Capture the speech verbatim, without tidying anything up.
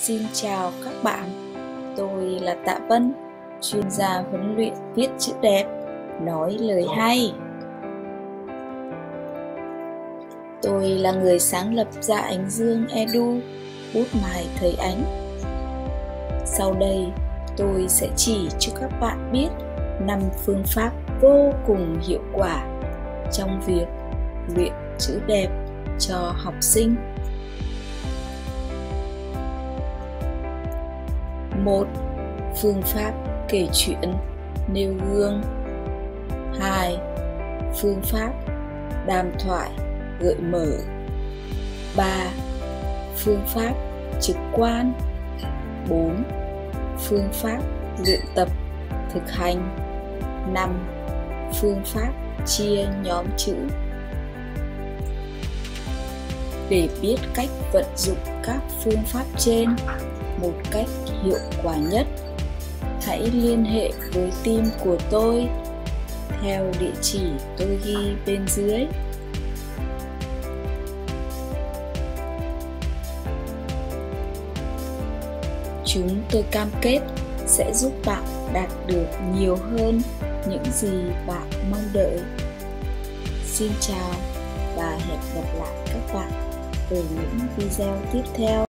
Xin chào các bạn, tôi là Tạ Vân, chuyên gia huấn luyện viết chữ đẹp, nói lời hay. Tôi là người sáng lập ra Ánh Dương Edu, bút mài thời Ánh. Sau đây, tôi sẽ chỉ cho các bạn biết năm phương pháp vô cùng hiệu quả trong việc luyện chữ đẹp cho học sinh. một. Phương pháp kể chuyện, nêu gương. hai. Phương pháp đàm thoại, gợi mở. ba. Phương pháp trực quan. bốn. Phương pháp luyện tập, thực hành. năm. Phương pháp chia nhóm chữ. Để biết cách vận dụng các phương pháp trên một cách hiệu quả nhất, hãy liên hệ với team của tôi theo địa chỉ tôi ghi bên dưới. Chúng tôi cam kết sẽ giúp bạn đạt được nhiều hơn những gì bạn mong đợi. Xin chào và hẹn gặp lại các bạn ở những video tiếp theo.